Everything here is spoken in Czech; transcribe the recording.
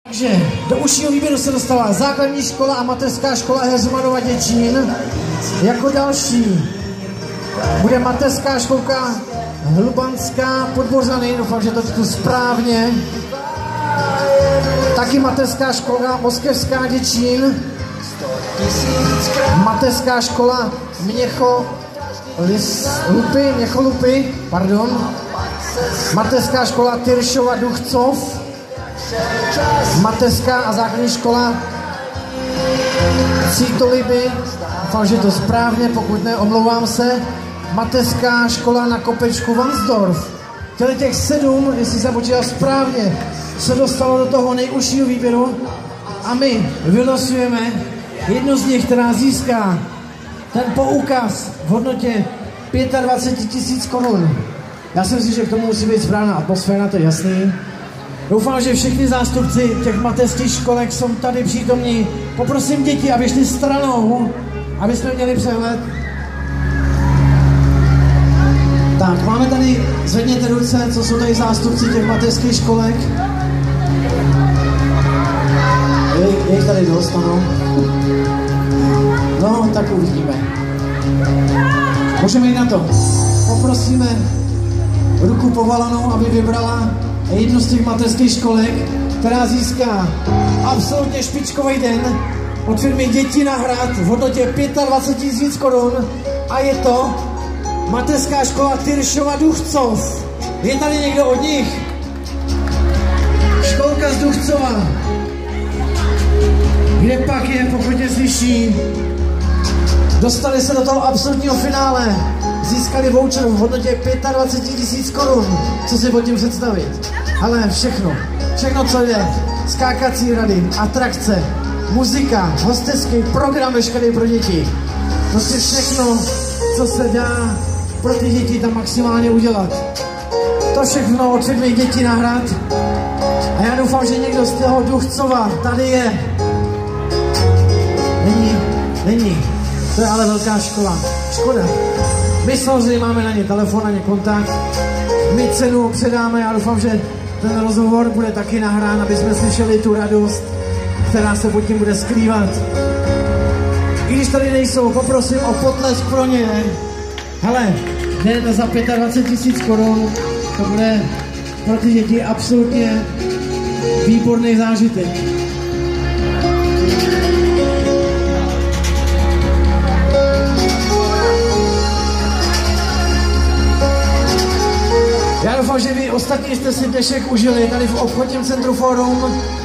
Takže do užšího výběru se dostala základní škola a mateřská škola Heřmanova Děčín. Jako další bude mateřská školka Hlubanská Podbořany, doufám, že to tu správně. Taky mateřská škola Moskevská Děčín. Mateřská škola Měcholupy, mateřská škola Tyršova Duchcov. Mateřská a základní škola Cítoliby, doufám, že to správně, pokud ne, omlouvám se. Mateřská škola na Kopečku Vansdorf. Těch 7, jestli se počítal správně, se dostalo do toho nejužšího výběru a my vylosujeme jednu z nich, která získá ten poukaz v hodnotě 25 000 korun. Já si myslím, že k tomu musí být správná atmosféra, to je jasný. Doufám, že všichni zástupci těch mateřských školek jsou tady přítomní. Poprosím děti, aby šli stranou, aby jsme měli přehled. Tak, máme tady, zvedněte ruce, co jsou tady zástupci těch mateřských školek. Je jich tady dost, ano. No, tak uvidíme. Můžeme jít na to. Poprosíme ruku povalanou, aby vybrala jednu z těch mateřských školek, která získá absolutně špičkový den od firmy Děti na hrad v hodnotě 25 000 korun a je to mateřská škola Tyršova Duchcov. Je tady někdo od nich? Školka z Duchcova. Kde pak je, pokud mě slyší? Dostali se do toho absolutního finále. Získali voucher v hodnotě 25 000 korun. Co si pod tím představit? Ale všechno, co je, skákací rady, atrakce, muzika, hosteský program veškerý pro děti. Prostě všechno, co se dá pro ty děti tam maximálně udělat. To všechno od firmy Děti na hrad. A já doufám, že někdo z toho Duchcova tady je. Není. To je ale velká škola. Škoda. My samozřejmě máme na ně telefon, na ně kontakt. My cenu předáme, já doufám, že ten rozhovor bude taky nahrán, aby jsme slyšeli tu radost, která se pod tím bude skrývat. I když tady nejsou, poprosím o potlesk pro ně. Hele, den za 25 000 korun, to bude pro ty děti absolutně výborný zážitek. Já doufám, že vy ostatní jste si dnešek užili tady v obchodním centru Forum.